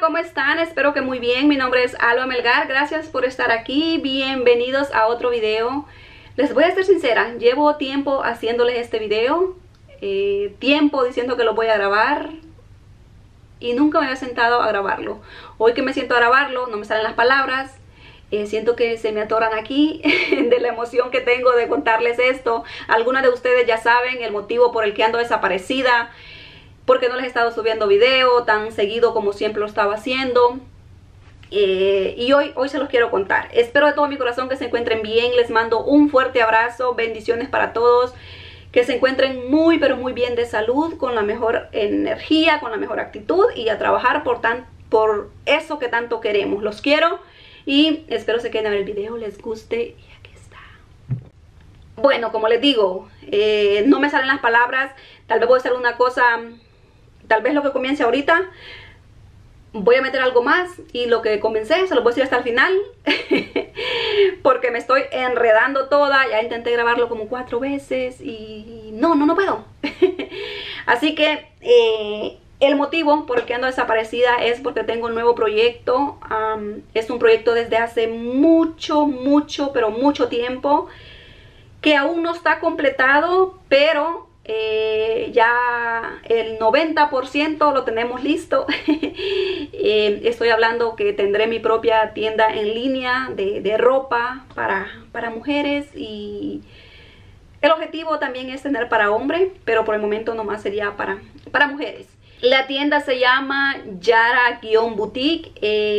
¿cómo están? Espero que muy bien. Mi nombre es Alba Melgar. Gracias por estar aquí. Bienvenidos a otro video. Les voy a ser sincera, llevo tiempo haciéndoles este video, tiempo diciendo que lo voy a grabar y nunca me había sentado a grabarlo. Hoy que me siento a grabarlo, no me salen las palabras. Siento que se me atoran aquí de la emoción que tengo de contarles esto. Algunas de ustedes ya saben el motivo por el que ando desaparecida, porque no les he estado subiendo video tan seguido como siempre lo estaba haciendo. Y hoy se los quiero contar. Espero de todo mi corazón que se encuentren bien. Les mando un fuerte abrazo, bendiciones para todos. Que se encuentren muy pero muy bien de salud, con la mejor energía, con la mejor actitud y a trabajar por eso que tanto queremos. Los quiero y espero se queden a ver el video, les guste y aquí está. Bueno, como les digo, no me salen las palabras. Tal vez voy a hacer una cosa, tal vez lo que comience ahorita voy a meter algo más y lo que comencé se lo voy a decir hasta el final porque me estoy enredando toda. Ya intenté grabarlo como 4 veces y no puedo. Así que el motivo por el que ando desaparecida es porque tengo un nuevo proyecto. Es un proyecto desde hace mucho tiempo que aún no está completado, pero ya el 90% lo tenemos listo. Estoy hablando que tendré mi propia tienda en línea de ropa para mujeres, y el objetivo también es tener para hombre, pero por el momento nomás sería para mujeres. La tienda se llama Yara-Boutique,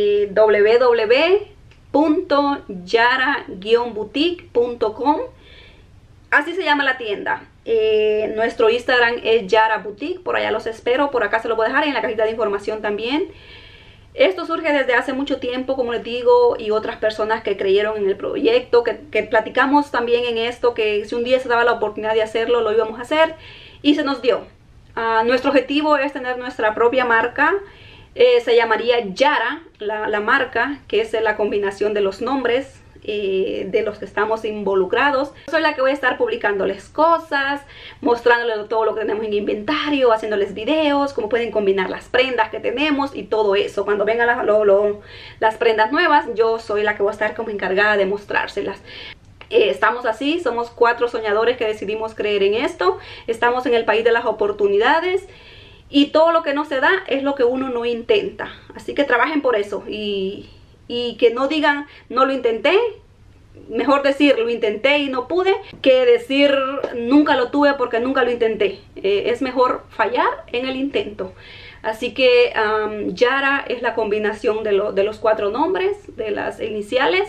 www.yara-boutique.com. Así se llama la tienda. Nuestro Instagram es Yara Boutique, por allá los espero, por acá se lo voy a dejar en la cajita de información también. Esto surge desde hace mucho tiempo, como les digo, y otras personas que creyeron en el proyecto, que platicamos también en esto, que si un día se daba la oportunidad de hacerlo, lo íbamos a hacer, y se nos dio. Nuestro objetivo es tener nuestra propia marca. Se llamaría Yara, la marca, que es la combinación de los nombres de los que estamos involucrados. Soy la que voy a estar publicándoles cosas, mostrándoles todo lo que tenemos en inventario, haciéndoles videos, cómo pueden combinar las prendas que tenemos y todo eso. Cuando vengan las prendas nuevas, yo soy la que voy a estar como encargada de mostrárselas. Estamos así, somos 4 soñadores que decidimos creer en esto. Estamos en el país de las oportunidades y todo lo que no se da es lo que uno no intenta. Así que trabajen por eso y que no digan no lo intenté. Mejor decir lo intenté y no pude, que decir nunca lo tuve porque nunca lo intenté. Es mejor fallar en el intento. Así que Yara es la combinación de los 4 nombres, de las iniciales.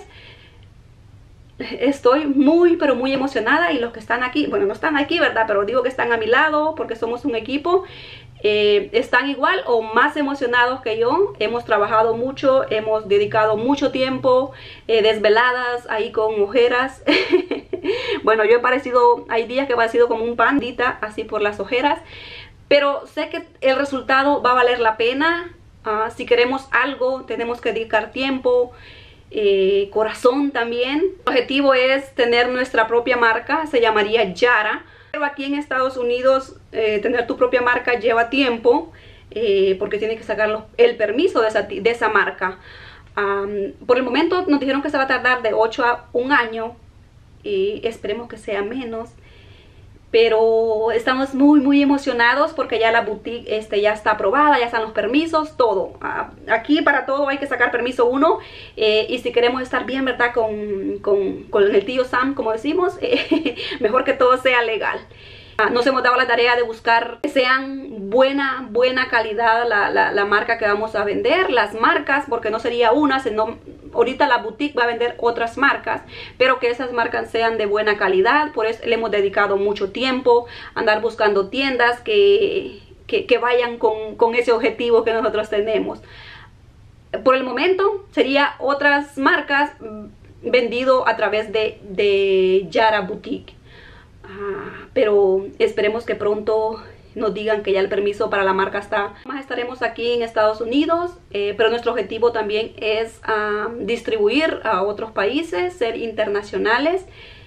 Estoy muy pero muy emocionada, y los que están aquí, bueno, no están aquí, ¿verdad? Pero digo que están a mi lado porque somos un equipo. Están igual o más emocionados que yo. Hemos trabajado mucho, hemos dedicado mucho tiempo, desveladas, ahí con ojeras. Bueno, yo he parecido, hay días que he parecido como un pandita, así por las ojeras, pero sé que el resultado va a valer la pena. Si queremos algo, tenemos que dedicar tiempo, corazón también. El objetivo es tener nuestra propia marca, se llamaría Yara. Pero aquí en Estados Unidos tener tu propia marca lleva tiempo, porque tienes que sacar el permiso de esa marca. Por el momento nos dijeron que se va a tardar de 8 a 1 año, y esperemos que sea menos. Pero estamos muy emocionados porque ya la boutique ya está aprobada, ya están los permisos, todo. Aquí para todo hay que sacar permiso uno. Y si queremos estar bien, ¿verdad? Con el tío Sam, como decimos, mejor que todo sea legal. Nos hemos dado la tarea de buscar que sean buena calidad la marca que vamos a vender, las marcas, porque no sería una, sino ahorita la boutique va a vender otras marcas, pero que esas marcas sean de buena calidad. Por eso le hemos dedicado mucho tiempo a andar buscando tiendas que vayan con ese objetivo que nosotros tenemos. Por el momento sería otras marcas vendido a través de Yara Boutique. Pero esperemos que pronto nos digan que ya el permiso para la marca está. Más estaremos aquí en Estados Unidos, pero nuestro objetivo también es distribuir a otros países, ser internacionales.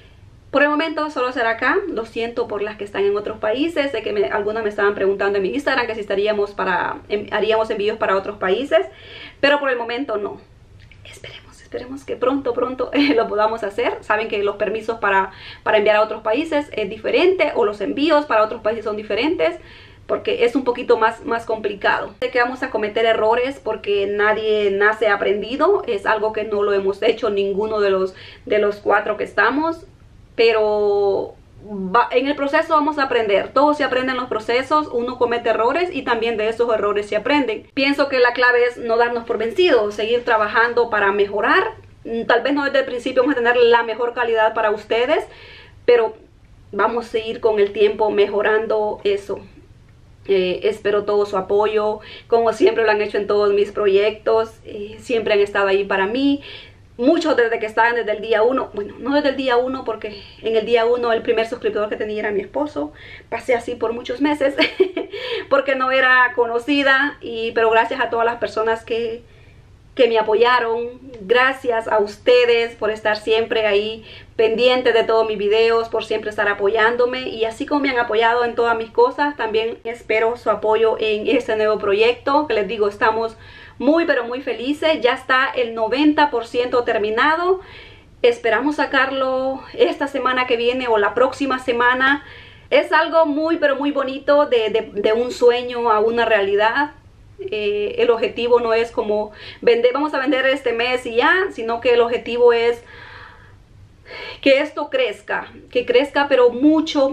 Por el momento solo será acá. Lo siento por las que están en otros países. Sé que algunas me estaban preguntando en mi Instagram que si haríamos envíos para otros países, pero por el momento no. Esperemos que pronto lo podamos hacer. Saben que los permisos para enviar a otros países es diferente, o los envíos para otros países son diferentes, porque es un poquito más complicado. Sé que vamos a cometer errores porque nadie nace aprendido. Es algo que no lo hemos hecho ninguno de los 4 que estamos, pero en el proceso vamos a aprender. Todos se aprenden en los procesos, uno comete errores y también de esos errores se aprenden. Pienso que la clave es no darnos por vencidos, seguir trabajando para mejorar. Tal vez no desde el principio vamos a tener la mejor calidad para ustedes, pero vamos a ir con el tiempo mejorando eso. Espero todo su apoyo, como siempre lo han hecho en todos mis proyectos. Siempre han estado ahí para mí. Muchos desde que estaban desde el día 1, bueno, no desde el día 1 porque en el día 1 el primer suscriptor que tenía era mi esposo. Pasé así por muchos meses porque no era conocida, pero gracias a todas las personas que me apoyaron. Gracias a ustedes por estar siempre ahí pendientes de todos mis videos, por siempre estar apoyándome, y así como me han apoyado en todas mis cosas, también espero su apoyo en este nuevo proyecto que les digo, estamos muy pero muy felices. Ya está el 90% terminado. Esperamos sacarlo esta semana que viene o la próxima semana. Es algo muy pero muy bonito, de un sueño a una realidad. El objetivo no es como vamos a vender este mes y ya, sino que el objetivo es que esto crezca, pero mucho,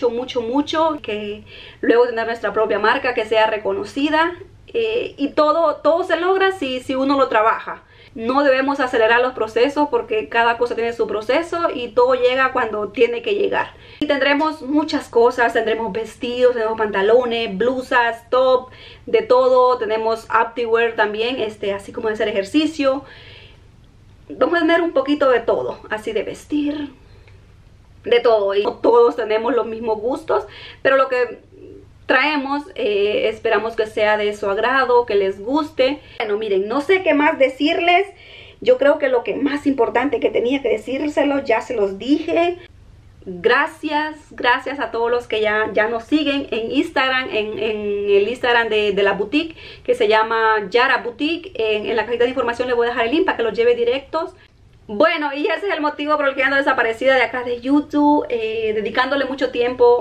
que luego tener nuestra propia marca, que sea reconocida. Y todo se logra si uno lo trabaja. No debemos acelerar los procesos porque cada cosa tiene su proceso y todo llega cuando tiene que llegar. Y tendremos muchas cosas, tendremos vestidos, tenemos pantalones, blusas, top, de todo. Tenemos activewear también, así como de hacer ejercicio. Vamos a tener un poquito de todo, así de vestir, de todo. Y no todos tenemos los mismos gustos, pero lo que traemos, esperamos que sea de su agrado, que les guste. Bueno, miren, no sé qué más decirles. Yo creo que lo que más importante que tenía que decírselos, ya se los dije. Gracias a todos los que ya nos siguen en Instagram, en el Instagram de la boutique, que se llama Yara Boutique. En la cajita de información les voy a dejar el link para que los lleve directos. Bueno, y ese es el motivo por el que ando desaparecida de acá de YouTube, dedicándole mucho tiempo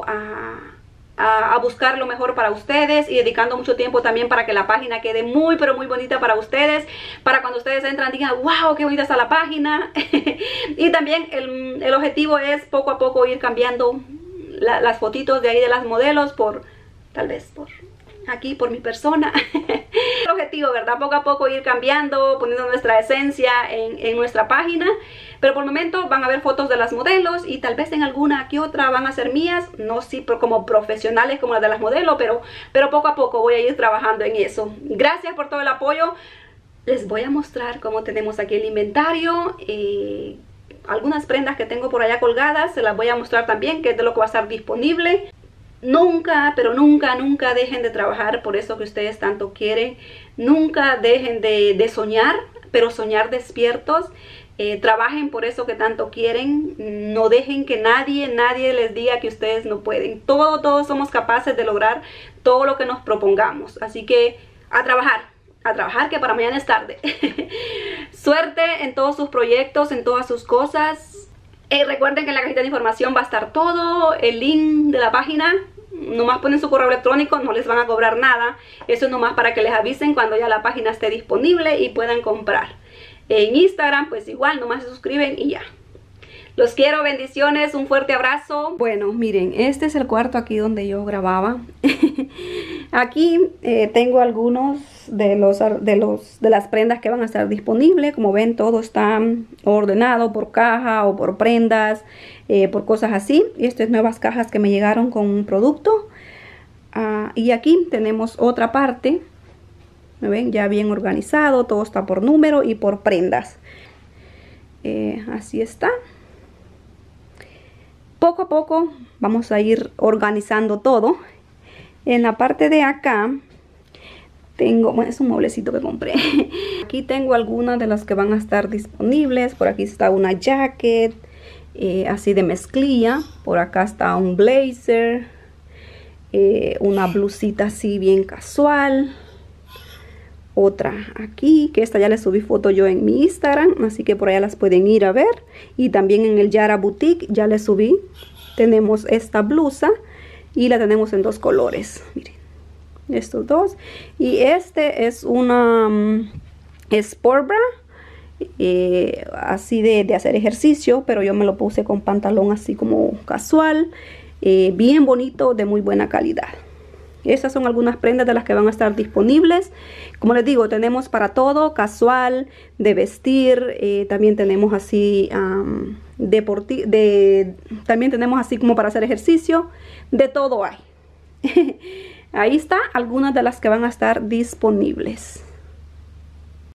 a buscar lo mejor para ustedes, y dedicando mucho tiempo también para que la página quede muy pero muy bonita para ustedes, para cuando ustedes entran digan wow, qué bonita está la página. Y también el objetivo es poco a poco ir cambiando las fotitos de ahí de las modelos tal vez por mi persona. El objetivo, ¿verdad? Poco a poco ir cambiando, poniendo nuestra esencia en nuestra página. Pero por el momento van a ver fotos de las modelos, y tal vez en alguna que otra van a ser mías, no sí como profesionales como las de las modelos, pero poco a poco voy a ir trabajando en eso. Gracias por todo el apoyo. Les voy a mostrar cómo tenemos aquí el inventario. Algunas prendas que tengo por allá colgadas se las voy a mostrar también, que es de lo que va a estar disponible. Nunca, pero nunca dejen de trabajar por eso que ustedes tanto quieren. Nunca dejen de soñar, pero soñar despiertos. Trabajen por eso que tanto quieren. No dejen que nadie les diga que ustedes no pueden. Todos somos capaces de lograr todo lo que nos propongamos. Así que a trabajar, que para mañana es tarde. Suerte en todos sus proyectos, en todas sus cosas. Recuerden que en la cajita de información va a estar todo, el link de la página. Nomás ponen su correo electrónico, no les van a cobrar nada. Eso es nomás para que les avisen cuando ya la página esté disponible y puedan comprar. En Instagram pues igual, nomás se suscriben y ya. Los quiero, bendiciones, un fuerte abrazo. Bueno, miren, este es el cuarto aquí donde yo grababa. Aquí tengo algunos de las prendas que van a estar disponibles. Como ven, todo está ordenado por caja o por prendas, por cosas así. Y estas nuevas cajas que me llegaron con un producto. Y aquí tenemos otra parte. ¿Me ven? Ya bien organizado, todo está por número y por prendas. Así está. Poco a poco vamos a ir organizando todo. En la parte de acá tengo, bueno, es un mueblecito que compré. Aquí tengo algunas de las que van a estar disponibles. Por aquí está una jacket. así de mezclilla. Por acá está un blazer, una blusita así bien casual. Otra aquí, que esta ya le subí foto yo en mi Instagram, así que por allá las pueden ir a ver. Y también en el Yara Boutique ya le subí. Tenemos esta blusa y la tenemos en dos colores. Miren, estos dos. Y este es una sport bra, así de hacer ejercicio, pero yo me lo puse con pantalón así como casual, bien bonito, de muy buena calidad. Esas son algunas prendas de las que van a estar disponibles. Como les digo, tenemos para todo, casual, de vestir, también tenemos así también tenemos así como para hacer ejercicio, de todo hay. Ahí está algunas de las que van a estar disponibles.